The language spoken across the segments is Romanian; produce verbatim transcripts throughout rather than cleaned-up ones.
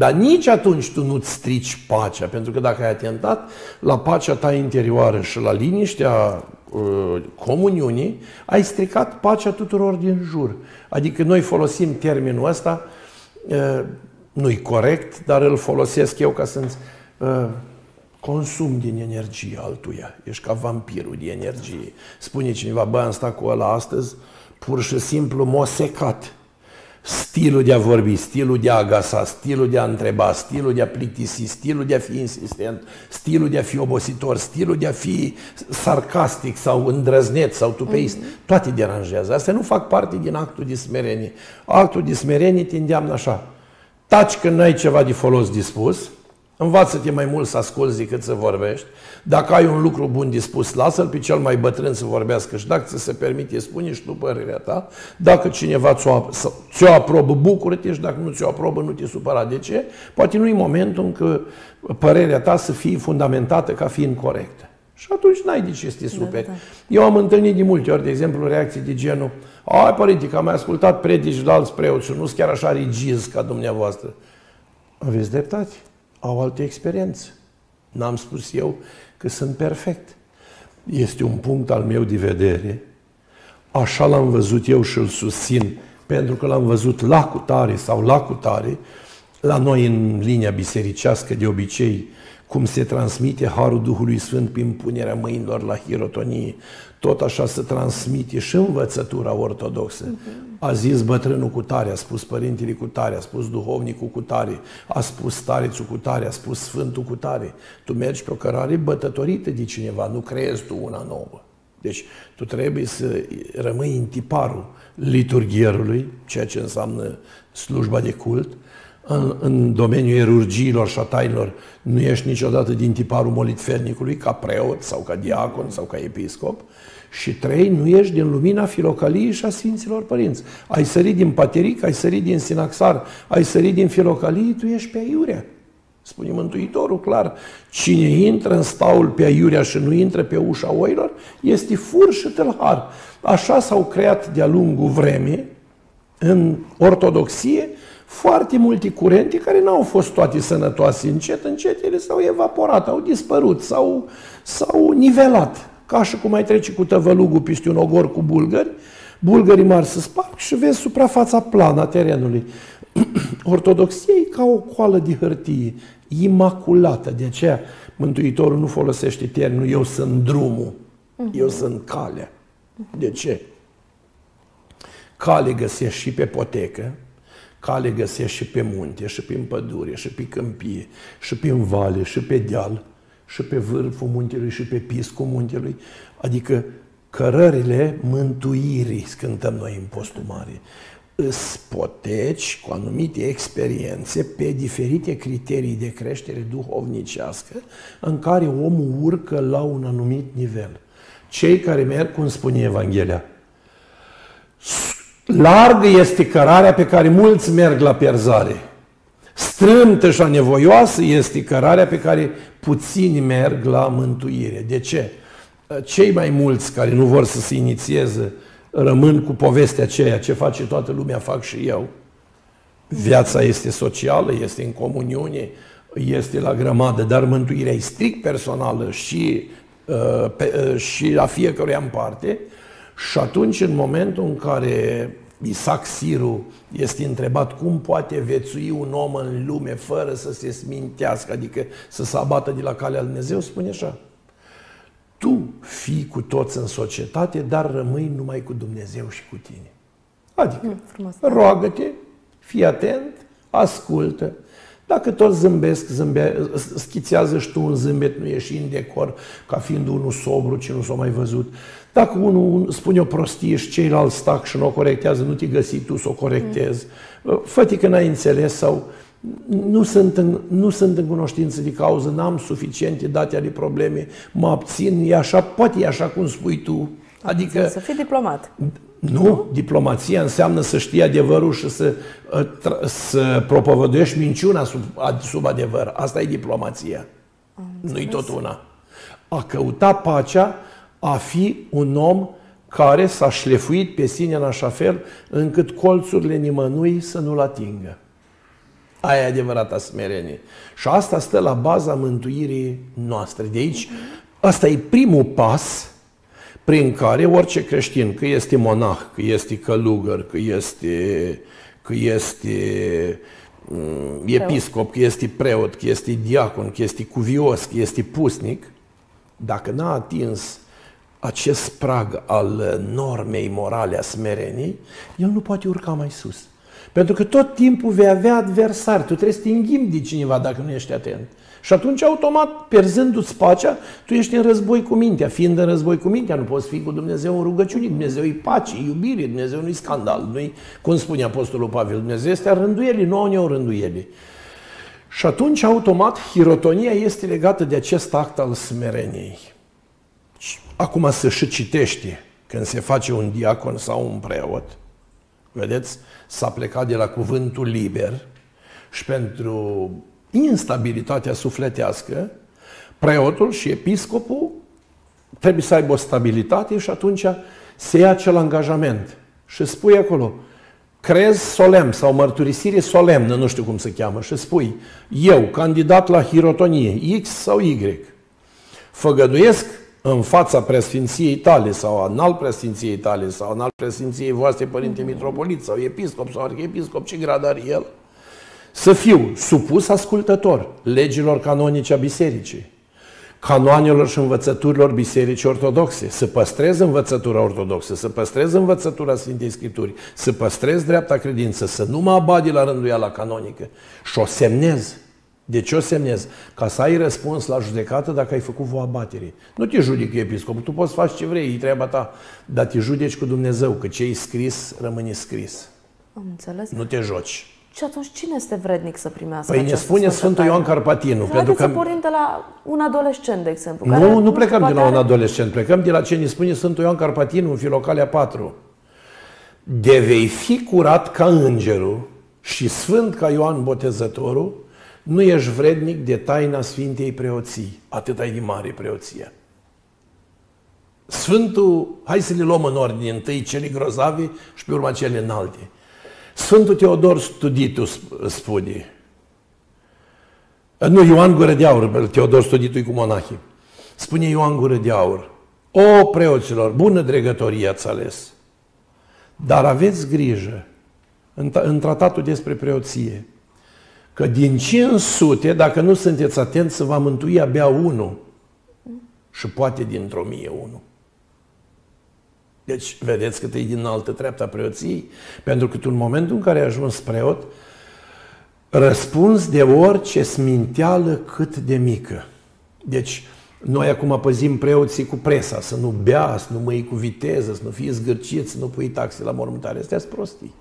Dar nici atunci tu nu-ți strici pacea, pentru că dacă ai atentat la pacea ta interioară și la liniștea uh, comuniunii, ai stricat pacea tuturor din jur. Adică noi folosim termenul ăsta, uh, nu-i corect, dar îl folosesc eu ca să uh, consum din energie altuia. Ești ca vampirul de energie. Spune cineva, bă, am stat cu ăla astăzi, pur și simplu m-a secat. Stilul de a vorbi, stilul de a agasa, stilul de a întreba, stilul de a plictisi, stilul de a fi insistent, stilul de a fi obositor, stilul de a fi sarcastic sau îndrăzneț sau tupeist, mm-hmm. toate deranjează. Astea nu fac parte din actul de smerenie. Actul de smerenie te îndeamnă așa. Taci când n-ai ceva de folos de spus, învață-te mai mult să asculți decât să vorbești. Dacă ai un lucru bun de spus, lasă-l pe cel mai bătrân să vorbească și dacă ți se permite, spune și tu părerea ta. Dacă cineva ți-o, ți-o aprobă, bucură-te și dacă nu ți-o aprobă, nu te supăra. De ce? Poate nu e momentul în că părerea ta să fie fundamentată ca fiind corectă. Și atunci n-ai de ce să te superi. Da, da. Eu am întâlnit de multe ori, de exemplu, reacții de genul: ai, părinte, că am mai ascultat predici de alți preoți și nu sunt chiar așa rigizi ca dumneavoastră. Aveți dreptate. Au alte experiențe. N-am spus eu că sunt perfect. Este un punct al meu de vedere. Așa l-am văzut eu și îl susțin, pentru că l-am văzut la cutare sau la cutare. La noi, în linia bisericească, de obicei, cum se transmite Harul Duhului Sfânt prin punerea mâinilor la hirotonie, tot așa se transmite și învățătura ortodoxă. Uh-huh. A zis bătrânul cu tare, a spus părintele cu tare, a spus duhovnicul cu tare, a spus starețul cu tare, a spus sfântul cu tare. Tu mergi pe o cărare bătătorită de cineva, nu creezi tu una nouă. Deci tu trebuie să rămâi în tiparul liturghierului, ceea ce înseamnă slujba de cult. În, în domeniul erurgiilor și a tainelor nu ești niciodată din tiparul molitfernicului ca preot sau ca diacon sau ca episcop. Și trei, nu ești din lumina filocaliei și a Sfinților Părinți. Ai sărit din pateric, ai sărit din sinaxar, ai sărit din filocalie, tu ești pe aiurea. Spune Mântuitorul clar, cine intră în staul pe aiurea și nu intră pe ușa oilor, este fur și tâlhar. Așa s-au creat de-a lungul vremii, în ortodoxie, foarte multe curente care n-au fost toate sănătoase. Încet, încet ele s-au evaporat, au dispărut, s-au, s-au nivelat. Ca și cum mai trece cu tăvălugul peste un ogor cu bulgări, bulgării mari se sparg și vezi suprafața plană a terenului. Ortodoxia e ca o coală de hârtie, imaculată. De aceea Mântuitorul nu folosește termenul eu sunt drumul, eu sunt calea. De ce? Cale găsești și pe potecă, cale găsești și pe munte, și pe pădure, și pe câmpie, și pe vale, și pe deal, și pe vârful muntelui, și pe piscul muntelui. Adică cărările mântuirii, cântăm noi în postul mare. Îs poteci cu anumite experiențe pe diferite criterii de creștere duhovnicească în care omul urcă la un anumit nivel. Cei care merg, cum spune Evanghelia, largă este cărarea pe care mulți merg la pierzare. Strâmtă și anevoioasă este cărarea pe care puțini merg la mântuire. De ce? Cei mai mulți care nu vor să se inițieze rămân cu povestea aceea, ce face toată lumea, fac și eu. Viața este socială, este în comuniune, este la grămadă, dar mântuirea e strict personală și, uh, pe, uh, și la fiecăruia în parte. Și atunci, în momentul în care Isaac Siru este întrebat cum poate viețui un om în lume fără să se smintească, adică să se abată de la calea lui Dumnezeu, spune așa: tu fii cu toți în societate, dar rămâi numai cu Dumnezeu și cu tine. Adică, roagă-te, fii atent, ascultă. Dacă toți zâmbesc, zâmbe, schițează și tu un zâmbet, nu ieși în decor, ca fiind unul sobru, ce nu s-a mai văzut. Dacă unul spune o prostie și ceilalți stac și nu o corectează, nu te găsi tu să o corectezi. Mm. Fă-te că n-ai înțeles sau nu sunt, în, nu sunt în cunoștință de cauză, n-am suficiente date ale probleme, mă abțin, e așa, poate e așa cum spui tu. Adică, să fii diplomat. Nu, nu, diplomația înseamnă să știi adevărul și să, să propovăduiești minciuna sub, sub adevăr. Asta e diplomația. Nu-i tot una. A căuta pacea, a fi un om care s-a șlefuit pe sine în așa fel încât colțurile nimănui să nu-l atingă. Aia e adevărata smerenie. Și asta stă la baza mântuirii noastre. De aici, asta e primul pas prin care orice creștin, că este monah, că este călugăr, că este, că este um, episcop, că este preot, că este diacon, că este cuvios, că este pusnic, dacă n-a atins acest prag al normei morale a smereniei, el nu poate urca mai sus. Pentru că tot timpul vei avea adversari, tu trebuie să te înghimbi de cineva dacă nu ești atent. Și atunci, automat, pierzându-ți pacea, tu ești în război cu mintea. Fiind în război cu mintea, nu poți fi cu Dumnezeu în rugăciune. Dumnezeu e pace, e iubire, Dumnezeu nu-i scandal. Nu-i, cum spune Apostolul Pavel, Dumnezeu este a rânduielii, nu au rânduielii. Și atunci, automat, hirotonia este legată de acest act al smereniei. Acum se și citește când se face un diacon sau un preot. Vedeți? S-a plecat de la cuvântul liber și pentru instabilitatea sufletească, preotul și episcopul trebuie să aibă o stabilitate și atunci se ia acel angajament și spui acolo, crez solemn sau mărturisire solemnă, nu știu cum se cheamă, și spui, eu, candidat la hirotonie, X sau Y, făgăduiesc în fața preasfinției tale sau în alt preasfinției tale sau în alt preasfinției voastre, Părinte Mitropolit sau episcop sau arhiepiscop, ce grad are el, să fiu supus ascultător legilor canonice a bisericii, canoanelor și învățăturilor bisericii ortodoxe, să păstrez învățătura ortodoxă, să păstrez învățătura Sfintei Scripturii, să păstrez dreapta credință, să nu mă abadi la rânduiala canonică și o semnez. De ce o semnezi? Ca să ai răspuns la judecată dacă ai făcut vreo abatere. Nu te judecă episcopul, tu poți face ce vrei, e treaba ta, dar te judeci cu Dumnezeu, că ce e scris, rămâne scris. Am înțeles. Nu te joci. Și atunci cine este vrednic să primească Păi ne spune Sfântul Ioan Carpatinu. Pentru că să pornim de la un adolescent, de exemplu. Nu, care nu plecăm de la un adolescent, plecăm de la ce ne spune Sfântul Ioan Carpatinu în Filocalia patru. De vei fi curat ca îngerul și sfânt ca Ioan Botezătorul, nu ești vrednic de taina Sfintei Preoții. Atât ai de mare preoție. Sfântul, hai să le luăm în ordine, întâi cele grozave și pe urma cele înalte. Sfântul Teodor Studitu spune, nu, Ioan Gură de Aur, Teodor Studitu cu monahii, spune Ioan Gură de Aur, o, preoților, bună dregătorie ați ales, dar aveți grijă în, în tratatul despre preoție, că din cinci sute, dacă nu sunteți atenți, să va mântui abia unul și poate dintr-o mie unul. Deci, vedeți că e din altă treaptă a preoției, pentru că tu în momentul în care ai ajuns preot, răspunzi de orice sminteală cât de mică. Deci, noi acum păzim preoții cu presa, să nu bea, să nu măi cu viteză, să nu fie zgârcit, să nu pui taxe la mormântare. Astea-s prostii.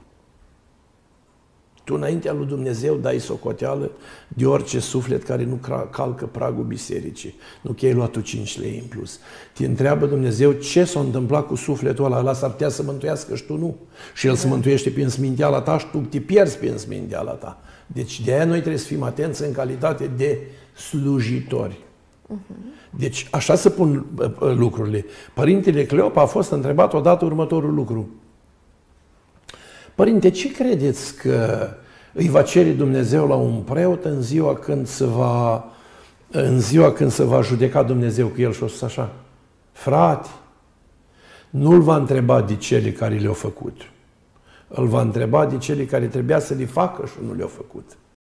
Tu înaintea lui Dumnezeu dai socoteală de orice suflet care nu calcă pragul bisericii. Nu că ai luat tu cinci lei în plus. Te întreabă Dumnezeu ce s-a întâmplat cu sufletul ăla. Ăla s-ar putea să mântuiască și tu nu. Și el se mântuiește prin sminteala ta și tu te pierzi prin sminteala ta. Deci de aia noi trebuie să fim atenți în calitate de slujitori. Deci așa se pun lucrurile. Părintele Cleopa a fost întrebat odată următorul lucru. Părinte, ce credeți că îi va cere Dumnezeu la un preot în ziua când se va, în ziua când se va judeca Dumnezeu cu el și o să așa? Frate, nu-l va întreba de cele care le-au făcut. Îl va întreba de cele care trebuia să le facă și nu le-au făcut.